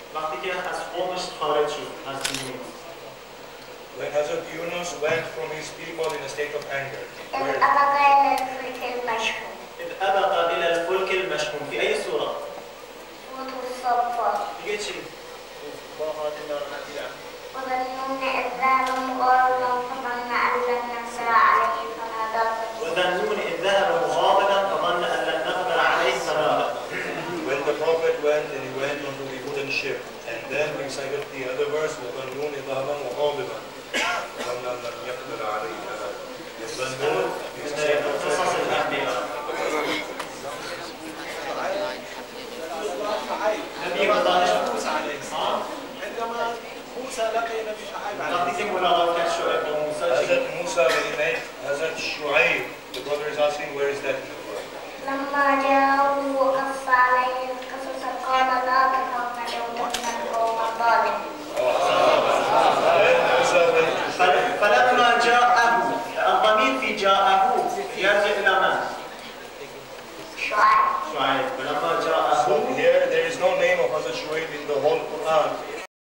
وقتی که از قومش خارج شد از یونس. When Hazrat Yunus went from his people in a state of anger. إذ أبق إلى الفلك المشحون. في أي سورة؟ سورة الصفات. في شيء؟ وظنون إذ ذهب مغاضبا فظن أن لن نقدر عليه فنادى. وظنون إذ ذهب مغاضبا فظن أن لن نقدر عليه فنادى. When the prophet went and he went onto the wooden ship, and then we recited the other verse, وظنون إذ ذهب مغاضبا فظن أن لن يقدر عليه فنادى. وظنون قصص الأنبياء. نبي موسى عليه السلام عندما موسى لقي نبي شعيب عليه السلام. Hazrat Musa when he met Hazrat Shu'aib, the brother is asking where is that? لما جاءه وقص عليه القصص قال لا تخف إن القوم الظالمين. فلما جاءه الضمير في جاءه يرجع إلى من؟ شعيب. فلما جاءه. So here there is no name of Hazrat Shu'aib in the whole Quran.